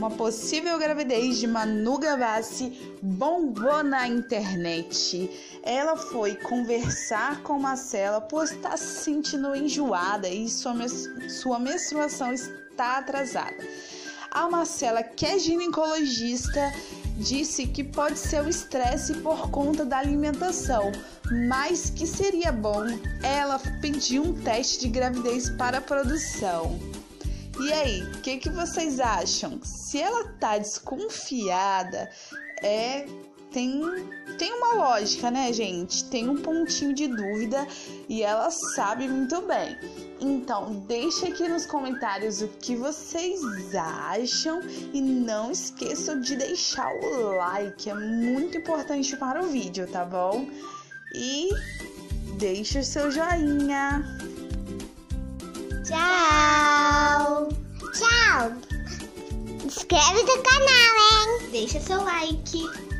uma possível gravidez de Manu Gavassi bombou na internet. Ela foi conversar com Marcela por estar se sentindo enjoada e sua menstruação está atrasada. A Marcela, que é ginecologista, disse que pode ser o estresse por conta da alimentação, mas que seria bom ela pedir um teste de gravidez para a produção. E aí, o que vocês acham? Se ela tá desconfiada, tem uma lógica, né, gente? Tem um pontinho de dúvida e ela sabe muito bem. Então, deixa aqui nos comentários o que vocês acham e não esqueçam de deixar o like, é muito importante para o vídeo, tá bom? E deixa o seu joinha. Tchau! Tchau! Inscreve no canal, hein? Deixa seu like.